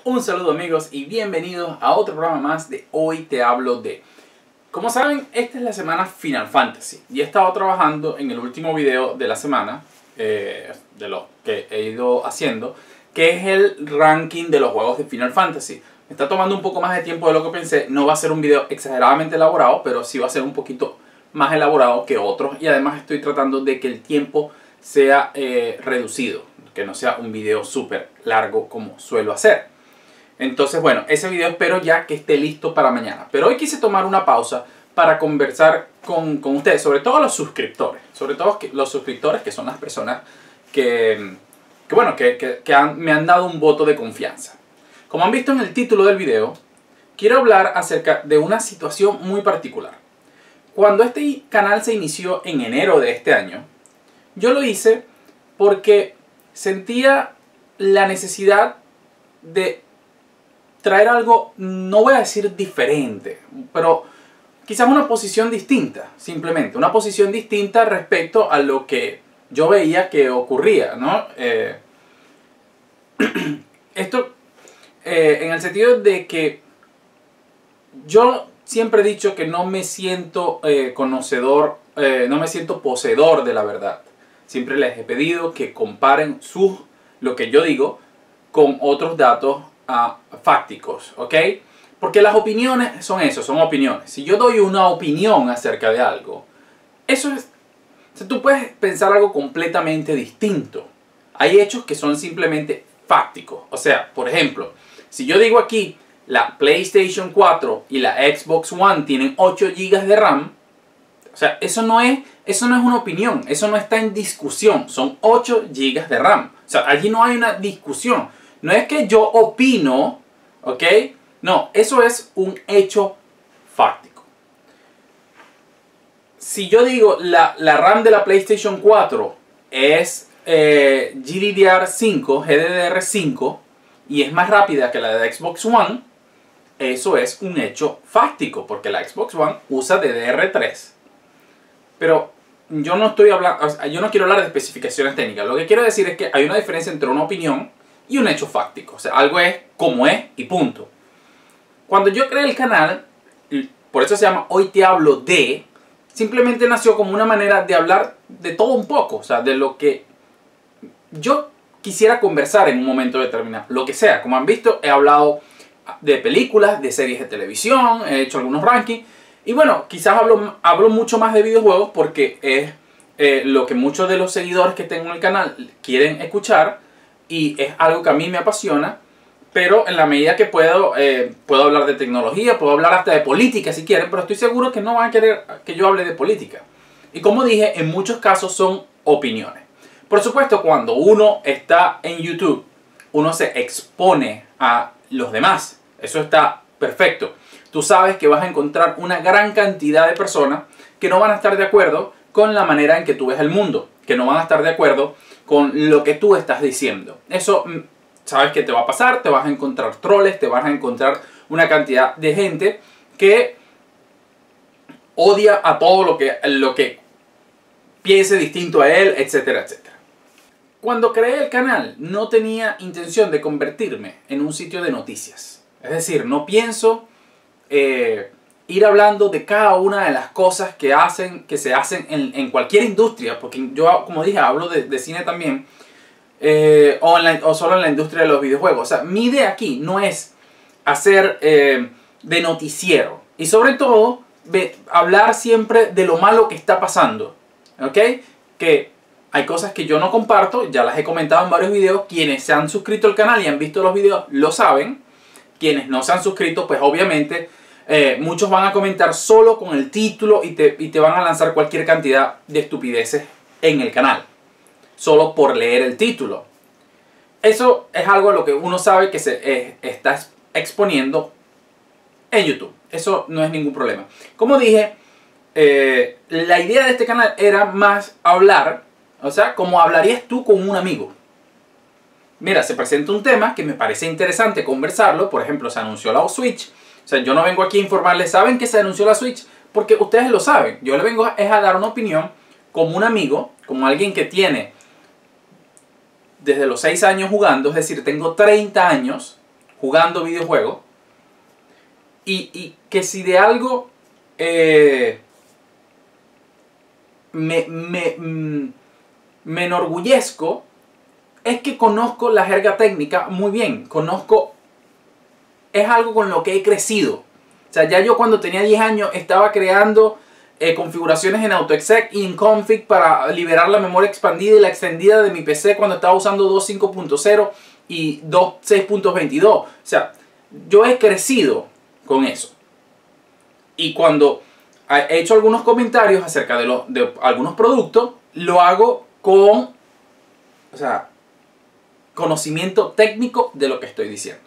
Un saludo amigos y bienvenidos a otro programa más de Hoy Te Hablo De. Como saben, esta es la semana Final Fantasy y he estado trabajando en el último video de la semana, de lo que he ido haciendo, que es el ranking de los juegos de Final Fantasy. Me está tomando un poco más de tiempo de lo que pensé, no va a ser un video exageradamente elaborado, pero sí va a ser un poquito más elaborado que otros y además estoy tratando de que el tiempo sea reducido, que no sea un video súper largo como suelo hacer. Entonces, bueno, ese video espero ya que esté listo para mañana. Pero hoy quise tomar una pausa para conversar con ustedes, sobre todo los suscriptores. Sobre todo los suscriptores, que son las personas que me han dado un voto de confianza. Como han visto en el título del video, quiero hablar acerca de una situación muy particular. Cuando este canal se inició en enero de este año, yo lo hice porque sentía la necesidad de traer algo, no voy a decir diferente, pero quizás una posición distinta, simplemente. Una posición distinta respecto a lo que yo veía que ocurría, ¿no? Esto en el sentido de que yo siempre he dicho que no me siento conocedor, no me siento poseedor de la verdad. Siempre les he pedido que comparen lo que yo digo con otros datos fácticos, ¿ok? Porque las opiniones son eso, son opiniones. Si yo doy una opinión acerca de algo, eso es, o sea, tú puedes pensar algo completamente distinto. Hay hechos que son simplemente fácticos. O sea, por ejemplo, si yo digo aquí la PlayStation 4 y la Xbox One tienen 8 GB de RAM, o sea, eso no es una opinión, eso no está en discusión, son 8 GB de RAM. O sea, allí no hay una discusión. No es que yo opino, ¿ok? No, eso es un hecho fáctico. Si yo digo la RAM de la PlayStation 4 es GDDR5 y es más rápida que la de Xbox One, eso es un hecho fáctico porque la Xbox One usa DDR3. Pero yo no estoy hablando, o sea, yo no quiero hablar de especificaciones técnicas. Lo que quiero decir es que hay una diferencia entre una opinión y un hecho fáctico. O sea, algo es como es y punto. Cuando yo creé el canal, por eso se llama Hoy Te Hablo De, simplemente nació como una manera de hablar de todo un poco. O sea, de lo que yo quisiera conversar en un momento determinado. Lo que sea. Como han visto, he hablado de películas, de series de televisión, he hecho algunos rankings. Y bueno, quizás hablo mucho más de videojuegos porque es lo que muchos de los seguidores que tengo en el canal quieren escuchar. Y es algo que a mí me apasiona, pero en la medida que puedo hablar de tecnología, puedo hablar hasta de política si quieren, pero estoy seguro que no van a querer que yo hable de política. Y como dije, en muchos casos son opiniones. Por supuesto, cuando uno está en YouTube, uno se expone a los demás. Eso está perfecto. Tú sabes que vas a encontrar una gran cantidad de personas que no van a estar de acuerdo con la manera en que tú ves el mundo, que no van a estar de acuerdo con lo que tú estás diciendo. Eso sabes que te va a pasar, te vas a encontrar troles, te vas a encontrar una cantidad de gente que odia a todo lo que piense distinto a él, etcétera, etcétera. Cuando creé el canal no tenía intención de convertirme en un sitio de noticias. Es decir, no pienso ir hablando de cada una de las cosas que se hacen en cualquier industria, porque yo, como dije, hablo de cine también, o solo en la industria de los videojuegos. O sea, mi idea aquí no es hacer de noticiero, y sobre todo hablar siempre de lo malo que está pasando, ¿ok? Que hay cosas que yo no comparto, ya las he comentado en varios videos. Quienes se han suscrito al canal y han visto los videos lo saben. Quienes no se han suscrito, pues obviamente muchos van a comentar solo con el título y te van a lanzar cualquier cantidad de estupideces en el canal, solo por leer el título. Eso es algo a lo que uno sabe que se está exponiendo en YouTube. Eso no es ningún problema. Como dije, la idea de este canal era más hablar, o sea, como hablarías tú con un amigo. Mira, se presenta un tema que me parece interesante conversarlo. Por ejemplo, se anunció la Switch. O sea, yo no vengo aquí a informarles, ¿saben que se anunció la Switch? Porque ustedes lo saben. Yo le vengo a dar una opinión como un amigo, como alguien que tiene desde los 6 años jugando. Es decir, tengo 30 años jugando videojuegos. Y que si de algo me enorgullezco, es que conozco la jerga técnica muy bien. Es algo con lo que he crecido. O sea, ya yo cuando tenía 10 años estaba creando configuraciones en AutoExec y en Config para liberar la memoria expandida y la extendida de mi PC cuando estaba usando 2.5.0 y 2.6.22. O sea, yo he crecido con eso. Y cuando he hecho algunos comentarios acerca de algunos productos, lo hago con, o sea, conocimiento técnico de lo que estoy diciendo.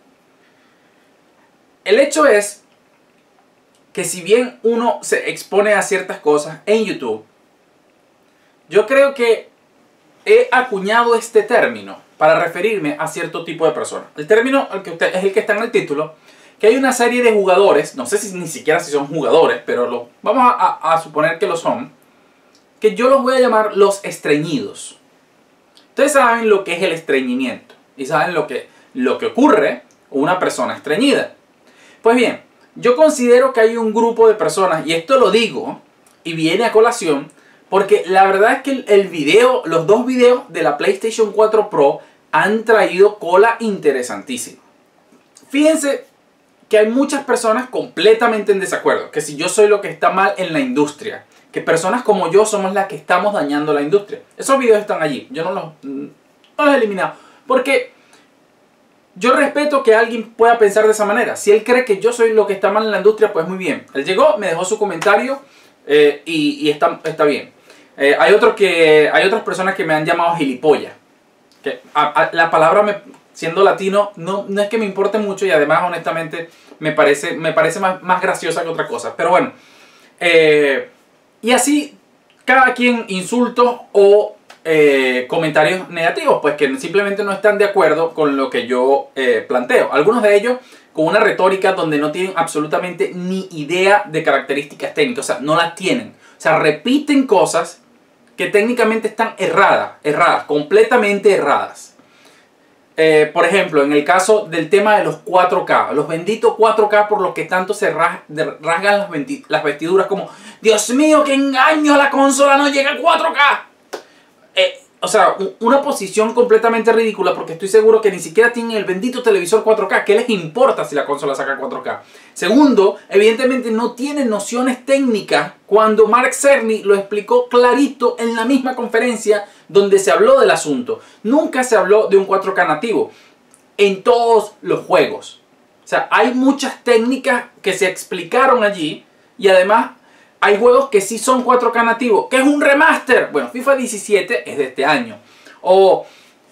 El hecho es que si bien uno se expone a ciertas cosas en YouTube, yo creo que he acuñado este término para referirme a cierto tipo de personas. El término es el que está en el título, que hay una serie de jugadores, no sé si ni siquiera si son jugadores, pero vamos a suponer que lo son, que yo los voy a llamar los estreñidos. Ustedes saben lo que es el estreñimiento y saben lo que ocurre con una persona estreñida. Pues bien, yo considero que hay un grupo de personas, y esto lo digo y viene a colación, porque la verdad es que los dos videos de la PlayStation 4 Pro han traído cola interesantísima. Fíjense que hay muchas personas completamente en desacuerdo, que si yo soy lo que está mal en la industria, que personas como yo somos las que estamos dañando la industria. Esos videos están allí, yo no los he eliminado, porque yo respeto que alguien pueda pensar de esa manera. Si él cree que yo soy lo que está mal en la industria, pues muy bien. Él llegó, me dejó su comentario y está bien. Hay otras personas que me han llamado gilipollas. Que la palabra, siendo latino, no es que me importe mucho y además, honestamente, me parece más graciosa que otra cosa. Pero bueno, y así, cada quien insultos o comentarios negativos, pues que simplemente no están de acuerdo con lo que yo planteo. Algunos de ellos con una retórica donde no tienen absolutamente ni idea de características técnicas, o sea, no las tienen. O sea, repiten cosas que técnicamente están erradas, completamente erradas. Por ejemplo, en el caso del tema de los 4K, los benditos 4K por los que tanto se rasgan las vestiduras, como Dios mío, qué engaño, la consola no llega a 4K. O sea, una posición completamente ridícula, porque estoy seguro que ni siquiera tienen el bendito televisor 4K. ¿Qué les importa si la consola saca 4K? Segundo, evidentemente no tienen nociones técnicas cuando Mark Cerny lo explicó clarito en la misma conferencia donde se habló del asunto. Nunca se habló de un 4K nativo en todos los juegos. O sea, hay muchas técnicas que se explicaron allí y además hay juegos que sí son 4K nativos. ¿Qué es un remaster? Bueno, FIFA 17 es de este año. O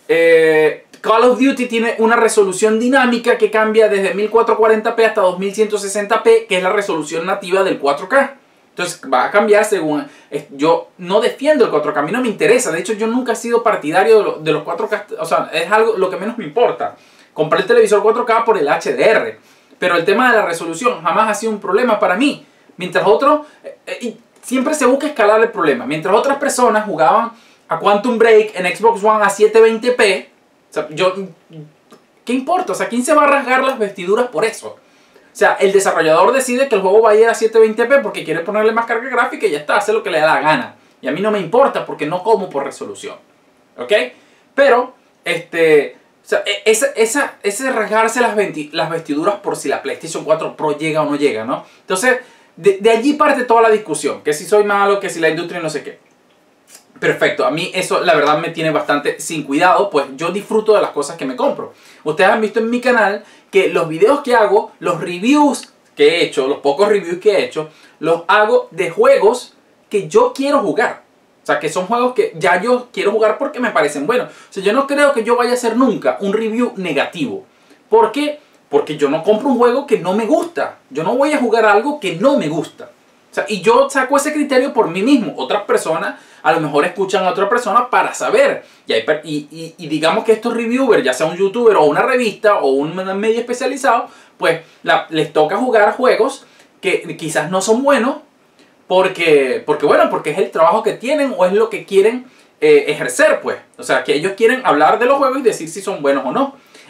Call of Duty tiene una resolución dinámica que cambia desde 1440p hasta 2160p, que es la resolución nativa del 4K. Entonces va a cambiar según... Yo no defiendo el 4K, a mí no me interesa. De hecho, yo nunca he sido partidario de los 4K. O sea, es algo lo que menos me importa. Compré el televisor 4K por el HDR. Pero el tema de la resolución jamás ha sido un problema para mí. Mientras otros, siempre se busca escalar el problema. Mientras otras personas jugaban a Quantum Break en Xbox One a 720p, o sea, ¿qué importa? O sea, ¿quién se va a rasgar las vestiduras por eso? O sea, el desarrollador decide que el juego va a ir a 720p porque quiere ponerle más carga gráfica y ya está, hace lo que le da la gana. Y a mí no me importa porque no como por resolución. ¿Ok? Pero, o sea, ese rasgarse las vestiduras por si la PlayStation 4 Pro llega o no llega, ¿no? Entonces, de allí parte toda la discusión, que si soy malo, que si la industria no sé qué. Perfecto, a mí eso la verdad me tiene bastante sin cuidado, pues yo disfruto de las cosas que me compro. Ustedes han visto en mi canal que los videos que hago, los reviews que he hecho, los pocos reviews que he hecho, los hago de juegos que yo quiero jugar. O sea, que son juegos que ya yo quiero jugar porque me parecen buenos. O sea, yo no creo que yo vaya a hacer nunca un review negativo. ¿Por qué? Porque yo no compro un juego que no me gusta. Yo no voy a jugar algo que no me gusta. O sea, y yo saco ese criterio por mí mismo. Otras personas a lo mejor escuchan a otra persona para saber. Y digamos que estos reviewers, ya sea un youtuber o una revista o un medio especializado, pues les toca jugar juegos que quizás no son buenos porque es el trabajo que tienen o es lo que quieren ejercer, pues. O sea, que ellos quieren hablar de los juegos y decir si son buenos o no.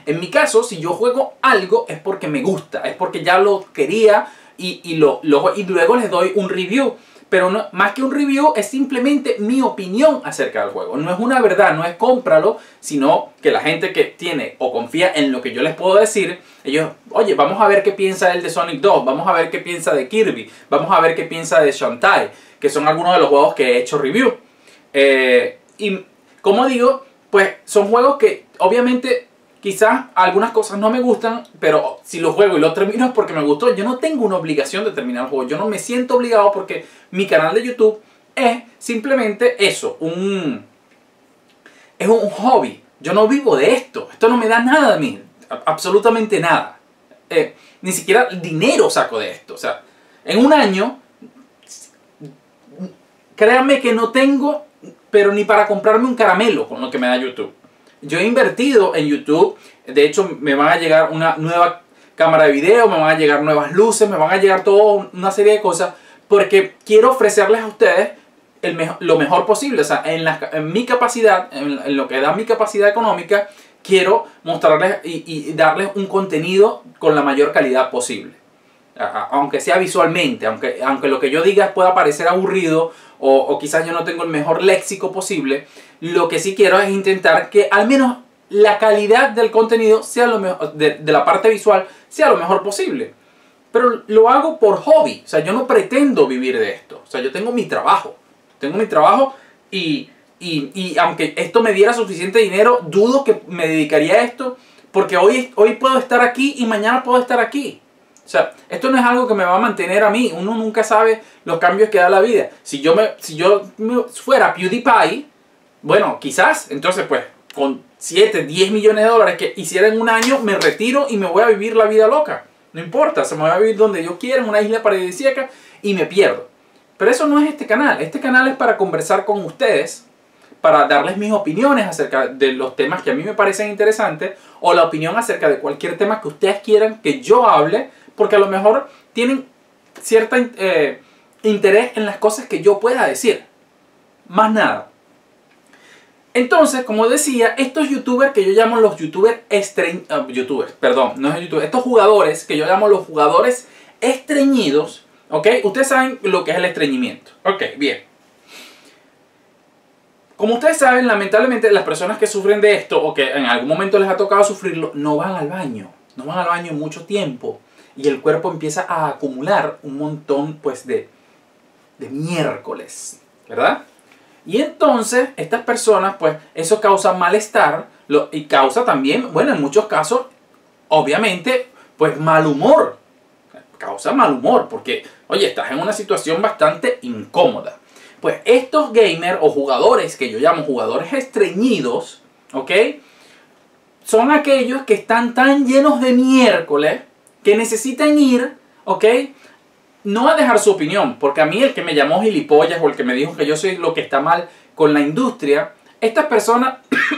En mi caso, si yo juego algo es porque me gusta, es porque ya lo quería y luego les doy un review. Pero no, más que un review, es simplemente mi opinión acerca del juego. No es una verdad, no es cómpralo, sino que la gente que tiene o confía en lo que yo les puedo decir, ellos, oye, vamos a ver qué piensa él de Sonic 2, vamos a ver qué piensa de Kirby, vamos a ver qué piensa de Shantae, que son algunos de los juegos que he hecho review. Y como digo, pues son juegos que obviamente quizás algunas cosas no me gustan, pero si lo juego y lo termino es porque me gustó. Yo no tengo una obligación de terminar el juego. Yo no me siento obligado porque mi canal de YouTube es simplemente eso, es un hobby. Yo no vivo de esto. Esto no me da nada a mí. Absolutamente nada. Ni siquiera dinero saco de esto. O sea, en un año, créanme que no tengo, pero ni para comprarme un caramelo con lo que me da YouTube. Yo he invertido en YouTube, de hecho me van a llegar una nueva cámara de video, me van a llegar nuevas luces, me van a llegar toda una serie de cosas, porque quiero ofrecerles a ustedes lo mejor posible. O sea, en mi capacidad, en lo que da mi capacidad económica, quiero mostrarles y darles un contenido con la mayor calidad posible. Aunque sea visualmente, aunque lo que yo diga pueda parecer aburrido o quizás yo no tengo el mejor léxico posible, lo que sí quiero es intentar que al menos la calidad del contenido sea lo mejor, de la parte visual sea lo mejor posible. Pero lo hago por hobby, o sea, yo no pretendo vivir de esto. O sea, yo tengo mi trabajo y aunque esto me diera suficiente dinero, dudo que me dedicaría a esto, porque hoy puedo estar aquí y mañana puedo estar aquí. O sea, esto no es algo que me va a mantener a mí. Uno nunca sabe los cambios que da la vida. Si yo fuera PewDiePie, bueno, quizás, entonces pues, con 7, 10 millones de dólares que hiciera en un año, me retiro y me voy a vivir la vida loca. No importa, se me va a vivir donde yo quiera, en una isla paradisíaca, y me pierdo. Pero eso no es este canal. Este canal es para conversar con ustedes, para darles mis opiniones acerca de los temas que a mí me parecen interesantes, o la opinión acerca de cualquier tema que ustedes quieran que yo hable, porque a lo mejor tienen cierto interés en las cosas que yo pueda decir. Más nada. Entonces, como decía, estos youtubers que yo llamo los estos jugadores que yo llamo los jugadores estreñidos, ¿ok? Ustedes saben lo que es el estreñimiento. Ok, bien. Como ustedes saben, lamentablemente las personas que sufren de esto o que en algún momento les ha tocado sufrirlo, no van al baño. No van al baño mucho tiempo. Y el cuerpo empieza a acumular un montón pues de miércoles, ¿verdad? Y entonces estas personas pues eso causa malestar y causa también, bueno, en muchos casos, obviamente, pues mal humor. Causa mal humor porque, oye, estás en una situación bastante incómoda. Pues estos gamers o jugadores que yo llamo jugadores estreñidos, ¿ok? Son aquellos que están tan llenos de miércoles que necesitan ir, ¿ok? No a dejar su opinión, porque a mí el que me llamó gilipollas o el que me dijo que yo soy lo que está mal con la industria, estas personas,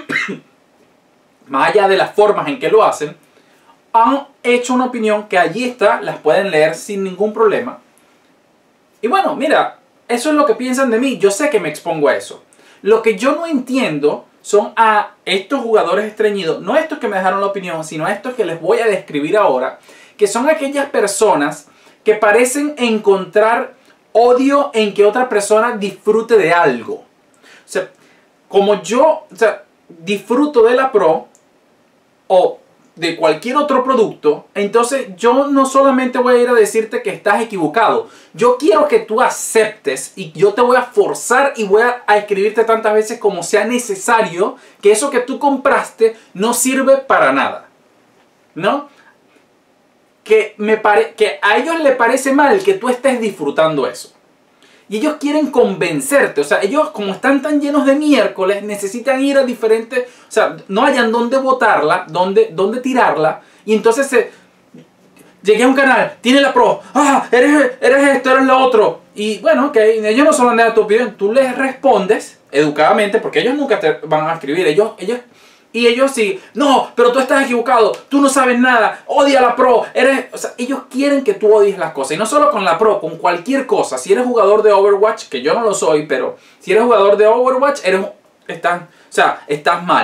más allá de las formas en que lo hacen, han hecho una opinión que allí está, las pueden leer sin ningún problema. Y bueno, mira, eso es lo que piensan de mí, yo sé que me expongo a eso. Lo que yo no entiendo son a estos jugadores estreñidos, no estos que me dejaron la opinión, sino a estos que les voy a describir ahora, que son aquellas personas que parecen encontrar odio en que otra persona disfrute de algo. O sea, como yo disfruto de la Pro o de cualquier otro producto, entonces yo no solamente voy a ir a decirte que estás equivocado. Yo quiero que tú aceptes y yo te voy a forzar y voy a escribirte tantas veces como sea necesario que eso que tú compraste no sirve para nada. ¿No? Que a ellos les parece mal que tú estés disfrutando eso. Y ellos quieren convencerte. O sea, ellos como están tan llenos de miércoles, necesitan ir a diferentes... O sea, no hayan dónde botarla, dónde tirarla. Y entonces llegué a un canal, tiene la Pro. ¡Ah! Eres esto, eres lo otro. Y bueno, ok, ellos no solo han dado tu opinión. Tú les respondes educadamente, porque ellos nunca te van a escribir. Y ellos sí, no, pero tú estás equivocado, tú no sabes nada, odia la Pro, o sea, ellos quieren que tú odies las cosas, y no solo con la Pro, con cualquier cosa. Si eres jugador de Overwatch, que yo no lo soy, pero si eres jugador de Overwatch, estás mal.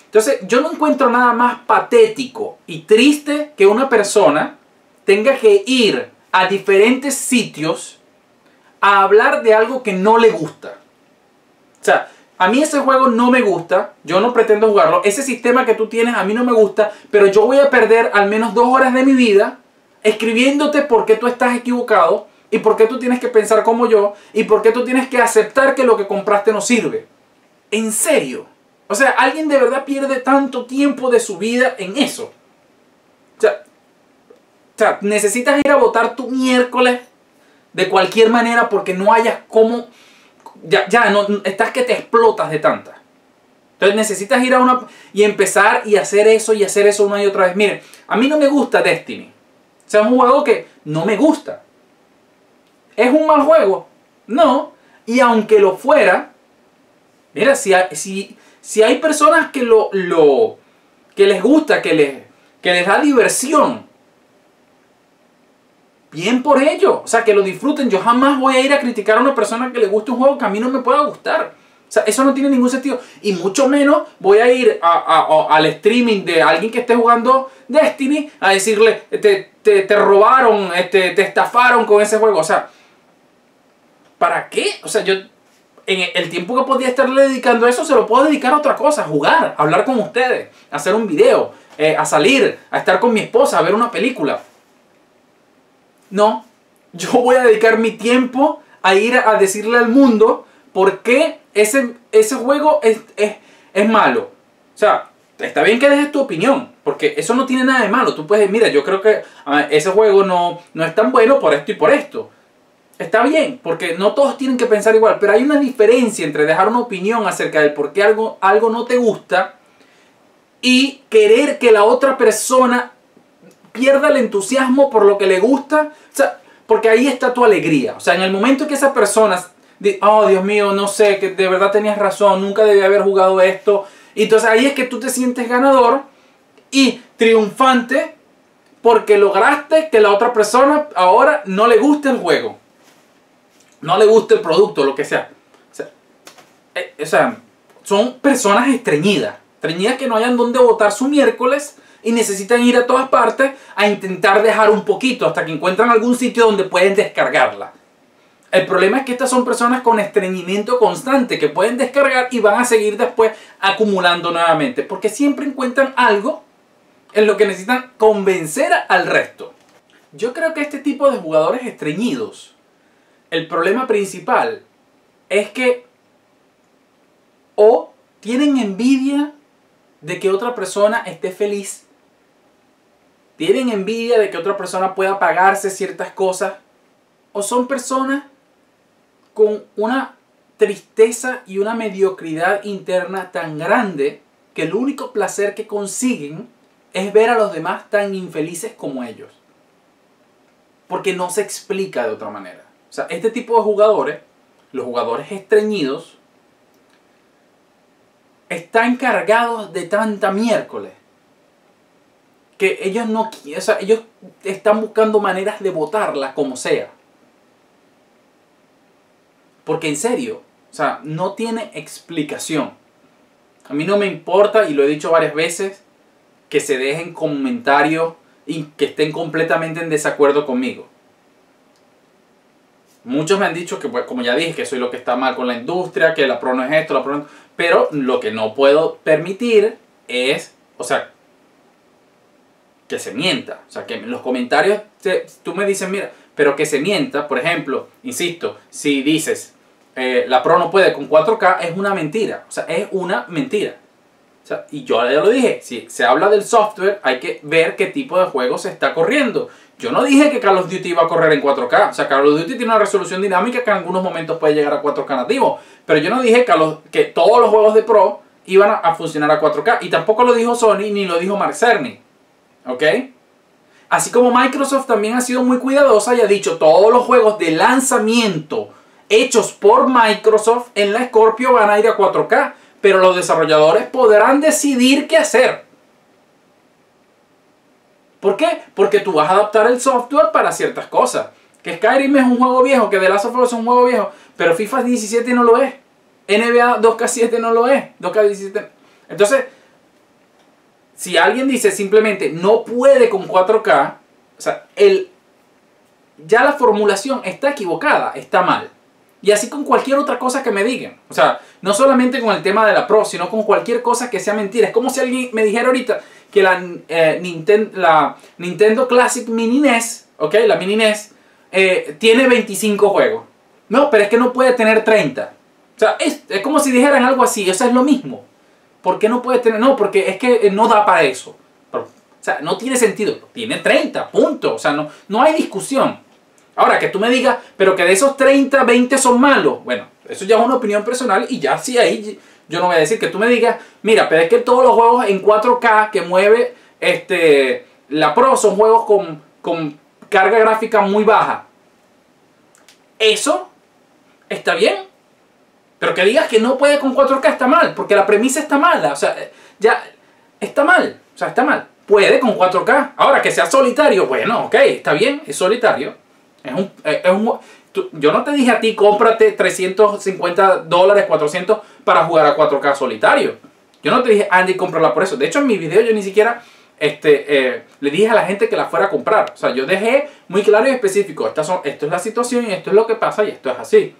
Entonces, yo no encuentro nada más patético y triste que una persona tenga que ir a diferentes sitios a hablar de algo que no le gusta. O sea, a mí ese juego no me gusta, yo no pretendo jugarlo, ese sistema que tú tienes a mí no me gusta, pero yo voy a perder al menos 2 horas de mi vida escribiéndote por qué tú estás equivocado y por qué tú tienes que pensar como yo y por qué tú tienes que aceptar que lo que compraste no sirve. ¿En serio? O sea, ¿alguien de verdad pierde tanto tiempo de su vida en eso? O sea, necesitas ir a votar tu miércoles de cualquier manera porque no hayas cómo... Ya no, estás que te explotas de tanta. Entonces necesitas ir a una... y empezar y hacer eso una y otra vez. Miren, a mí no me gusta Destiny. O sea, es un juego que no me gusta. ¿Es un mal juego? No. Y aunque lo fuera... Mira, si hay personas que que les gusta, que les da diversión, bien por ello. O sea, que lo disfruten. Yo jamás voy a ir a criticar a una persona que le guste un juego que a mí no me pueda gustar. O sea, eso no tiene ningún sentido. Y mucho menos voy a ir al streaming de alguien que esté jugando Destiny a decirle, te robaron, te estafaron con ese juego. O sea, ¿para qué? O sea, yo en el tiempo que podía estarle dedicando a eso, se lo puedo dedicar a otra cosa. A jugar, a hablar con ustedes, a hacer un video, a salir, a estar con mi esposa, a ver una película. No, yo voy a dedicar mi tiempo a ir a decirle al mundo por qué ese juego es malo. O sea, está bien que dejes tu opinión, porque eso no tiene nada de malo. Tú puedes decir, mira, yo creo que ese juego no es tan bueno por esto y por esto. Está bien, porque no todos tienen que pensar igual, pero hay una diferencia entre dejar una opinión acerca de por qué algo no te gusta y querer que la otra persona pierda el entusiasmo por lo que le gusta. O sea, porque ahí está tu alegría. O sea, en el momento que esa persona dice, oh Dios mío, no sé, que de verdad tenías razón, nunca debí haber jugado esto. Y entonces ahí es que tú te sientes ganador y triunfante porque lograste que la otra persona ahora no le guste el juego. No le guste el producto, lo que sea. O sea, son personas estreñidas que no hayan donde botar su miércoles y necesitan ir a todas partes a intentar dejar un poquito hasta que encuentran algún sitio donde pueden descargarla. El problema es que estas son personas con estreñimiento constante que pueden descargar y van a seguir después acumulando nuevamente porque siempre encuentran algo en lo que necesitan convencer al resto. Yo creo que este tipo de jugadores estreñidos, el problema principal es que o tienen envidia de que otra persona esté feliz, tienen envidia de que otra persona pueda pagarse ciertas cosas, o son personas con una tristeza y una mediocridad interna tan grande que el único placer que consiguen es ver a los demás tan infelices como ellos. Porque no se explica de otra manera. O sea, este tipo de jugadores, los jugadores estreñidos, están cargados de tanta miércoles que ellos no, o sea, ellos están buscando maneras de botarla como sea. Porque en serio, o sea, no tiene explicación. A mí no me importa, y lo he dicho varias veces, que se dejen comentarios y que estén completamente en desacuerdo conmigo. Muchos me han dicho que, pues, como ya dije, que soy lo que está mal con la industria, que la Pro no es esto, la Pro no... Pero lo que no puedo permitir es, o sea, que se mienta. O sea, que en los comentarios tú me dices, mira, pero que se mienta. Por ejemplo, insisto, si dices, la Pro no puede con 4K, es una mentira. O sea, es una mentira. O sea, y yo ya lo dije, si se habla del software, hay que ver qué tipo de juego se está corriendo. Yo no dije que Call of Duty iba a correr en 4K. O sea, Call of Duty tiene una resolución dinámica que en algunos momentos puede llegar a 4K nativo. Pero yo no dije que todos los juegos de Pro iban a funcionar a 4K. Y tampoco lo dijo Sony ni lo dijo Mark Cerny. ¿Ok? Así como Microsoft también ha sido muy cuidadosa y ha dicho todos los juegos de lanzamiento hechos por Microsoft en la Scorpio van a ir a 4K. Pero los desarrolladores podrán decidir qué hacer. ¿Por qué? Porque tú vas a adaptar el software para ciertas cosas. Que Skyrim es un juego viejo, que The Last of Us es un juego viejo, pero FIFA 17 no lo es. NBA 2K7 no lo es. 2K17. Entonces, si alguien dice simplemente no puede con 4K, o sea, ya la formulación está equivocada, está mal. Y así con cualquier otra cosa que me digan. O sea, no solamente con el tema de la Pro, sino con cualquier cosa que sea mentira. Es como si alguien me dijera ahorita que la Nintendo Classic Mini NES, ¿ok? La Mini NES, tiene 25 juegos. No, pero es que no puede tener 30. O sea, es como si dijeran algo así. O sea, es lo mismo. ¿Por qué no puede tener? No, porque es que no da para eso. Pero, o sea, no tiene sentido. Tiene 30, punto. O sea, no hay discusión. Ahora, que tú me digas, pero que de esos 30, 20 son malos. Bueno, eso ya es una opinión personal y ya sí ahí yo no voy a decir que tú me digas, mira, pero es que todos los juegos en 4K que mueve la Pro son juegos con carga gráfica muy baja. Eso está bien. Pero que digas que no puede con 4K está mal, porque la premisa está mala. O sea, ya está mal. O sea, está mal. Puede con 4K. Ahora, que sea solitario, bueno, ok, está bien, es solitario. Yo no te dije a ti, cómprate $350, 400 para jugar a 4K solitario. Yo no te dije, Andy, cómprala por eso. De hecho, en mi video yo ni siquiera le dije a la gente que la fuera a comprar. O sea, yo dejé muy claro y específico. Esto es la situación y esto es lo que pasa y esto es así.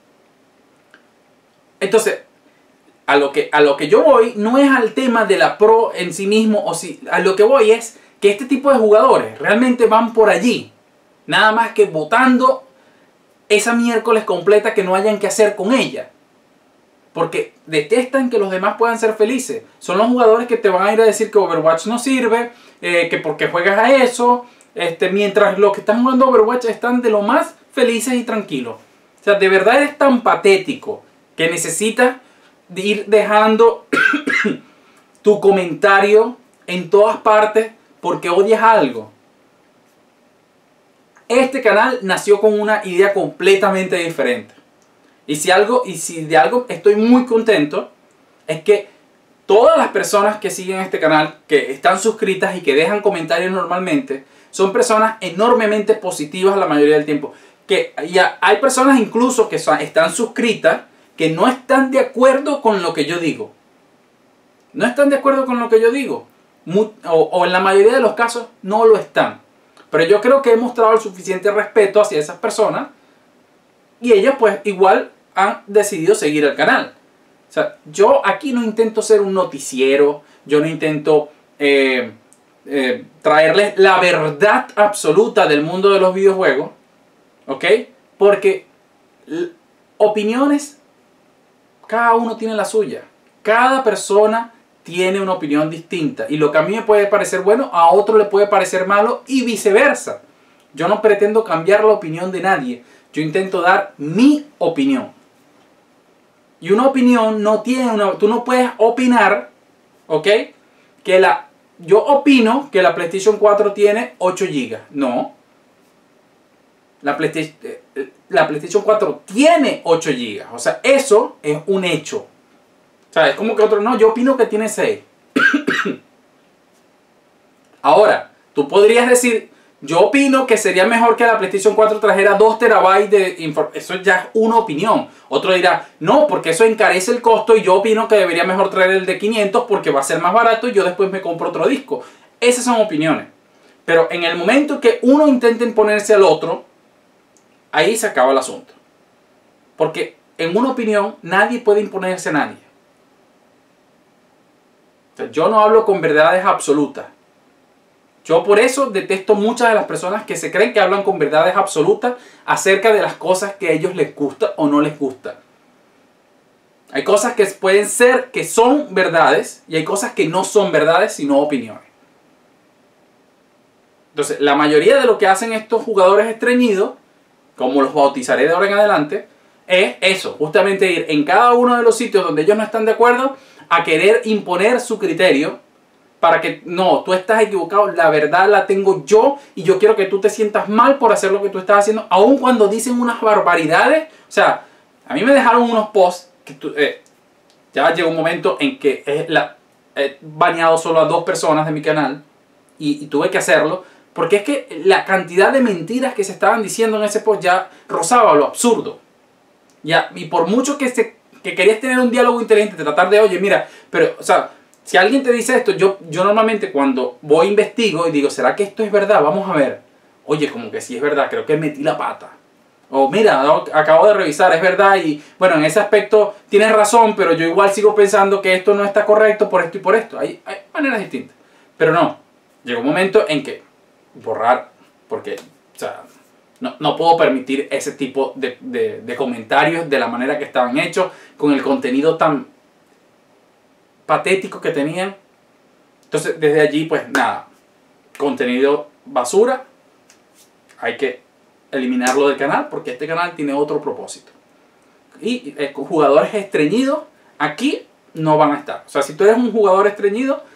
Entonces, a lo que yo voy no es al tema de la Pro en sí mismo. A lo que voy es que este tipo de jugadores realmente van por allí. Nada más que votando esa miércoles completa que no hayan que hacer con ella. Porque detestan que los demás puedan ser felices. Son los jugadores que te van a ir a decir que Overwatch no sirve, que porque juegas a eso, mientras los que están jugando Overwatch están de lo más felices y tranquilos. O sea, de verdad eres tan patético que necesitas de ir dejando tu comentario en todas partes porque odias algo. Este canal nació con una idea completamente diferente. Y si de algo estoy muy contento, es que todas las personas que siguen este canal, que están suscritas y que dejan comentarios normalmente, son personas enormemente positivas la mayoría del tiempo. Que ya hay personas incluso que están suscritas que no están de acuerdo con lo que yo digo. No están de acuerdo con lo que yo digo. O en la mayoría de los casos no lo están. Pero yo creo que he mostrado el suficiente respeto hacia esas personas y ellas pues igual han decidido seguir el canal. O sea, yo aquí no intento ser un noticiero, yo no intento traerles la verdad absoluta del mundo de los videojuegos, ¿ok? Porque opiniones, cada uno tiene la suya. Cada persona tiene una opinión distinta. Y lo que a mí me puede parecer bueno, a otro le puede parecer malo y viceversa. Yo no pretendo cambiar la opinión de nadie. Yo intento dar mi opinión. Y una opinión no tiene tú no puedes opinar, ¿ok? Yo opino que la PlayStation 4 tiene 8 GB. No. La PlayStation 4 tiene 8 GB. O sea, eso es un hecho. O sea, es como que otro, no, yo opino que tiene 6. Ahora, tú podrías decir, yo opino que sería mejor que la PlayStation 4 trajera 2 TB de información. Eso ya es una opinión. Otro dirá, no, porque eso encarece el costo y yo opino que debería mejor traer el de 500 porque va a ser más barato y yo después me compro otro disco. Esas son opiniones. Pero en el momento que uno intenta imponerse al otro, ahí se acaba el asunto. Porque en una opinión nadie puede imponerse a nadie. O sea, yo no hablo con verdades absolutas. Yo por eso detesto muchas de las personas que se creen que hablan con verdades absolutas acerca de las cosas que a ellos les gusta o no les gusta. Hay cosas que pueden ser que son verdades y hay cosas que no son verdades sino opiniones. Entonces, la mayoría de lo que hacen estos jugadores estreñidos, como los bautizaré de ahora en adelante, es eso, justamente ir en cada uno de los sitios donde ellos no están de acuerdo a querer imponer su criterio para que, no, tú estás equivocado, la verdad la tengo yo y yo quiero que tú te sientas mal por hacer lo que tú estás haciendo, aun cuando dicen unas barbaridades. O sea, a mí me dejaron unos posts que ya llegó un momento en que he baneado solo a 2 personas de mi canal y tuve que hacerlo porque es que la cantidad de mentiras que se estaban diciendo en ese post ya rozaba lo absurdo. Ya, y por mucho que querías tener un diálogo inteligente, tratar de, oye, mira, pero, o sea, Si alguien te dice esto, yo normalmente cuando voy investigo y digo, ¿será que esto es verdad? Vamos a ver. Oye, como que sí es verdad, creo que metí la pata. O mira, acabo de revisar, es verdad y bueno, en ese aspecto tienes razón, pero yo igual sigo pensando que esto no está correcto por esto y por esto. Hay maneras distintas. Pero no, llegó un momento en que borrar, porque o sea, no puedo permitir ese tipo de comentarios de la manera que estaban hechos, con el contenido tan patético que tenían. Entonces desde allí pues nada, contenido basura, hay que eliminarlo del canal porque este canal tiene otro propósito. Y jugadores estreñidos aquí no van a estar. O sea, si tú eres un jugador estreñido,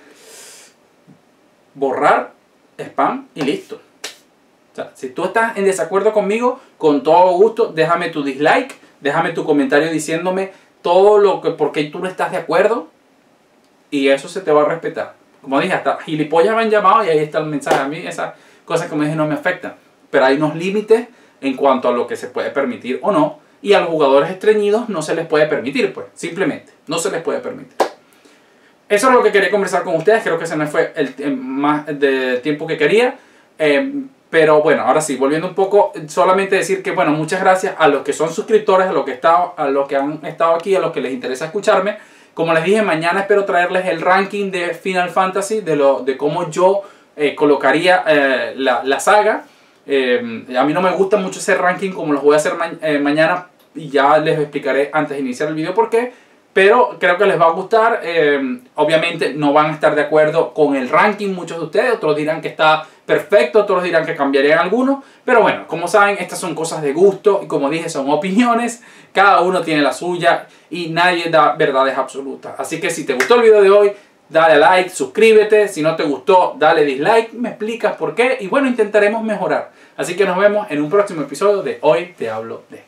borrar, spam y listo. O sea, si tú estás en desacuerdo conmigo, con todo gusto, déjame tu dislike, déjame tu comentario diciéndome todo lo que, por qué tú no estás de acuerdo. Y eso se te va a respetar. Como dije, hasta gilipollas me han llamado y ahí está el mensaje. A mí esas cosas que me dije no me afectan. Pero hay unos límites en cuanto a lo que se puede permitir o no. Y a los jugadores estreñidos no se les puede permitir, pues. Simplemente, no se les puede permitir. Eso es lo que quería conversar con ustedes. Creo que se me fue más de tiempo que quería. Pero bueno, ahora sí, volviendo un poco, solamente decir que, bueno, muchas gracias a los que son suscriptores, a los que han estado aquí, a los que les interesa escucharme. Como les dije, mañana espero traerles el ranking de Final Fantasy, de cómo yo colocaría la saga. A mí no me gusta mucho ese ranking como los voy a hacer mañana y ya les explicaré antes de iniciar el video por qué. Pero creo que les va a gustar. Obviamente no van a estar de acuerdo con el ranking muchos de ustedes. Otros dirán que está perfecto, otros dirán que cambiarían algunos. Pero bueno, como saben, estas son cosas de gusto y como dije, son opiniones. Cada uno tiene la suya y nadie da verdades absolutas. Así que si te gustó el video de hoy, dale like, suscríbete. Si no te gustó, dale dislike, me explicas por qué. Y bueno, intentaremos mejorar. Así que nos vemos en un próximo episodio de Hoy Te Hablo De.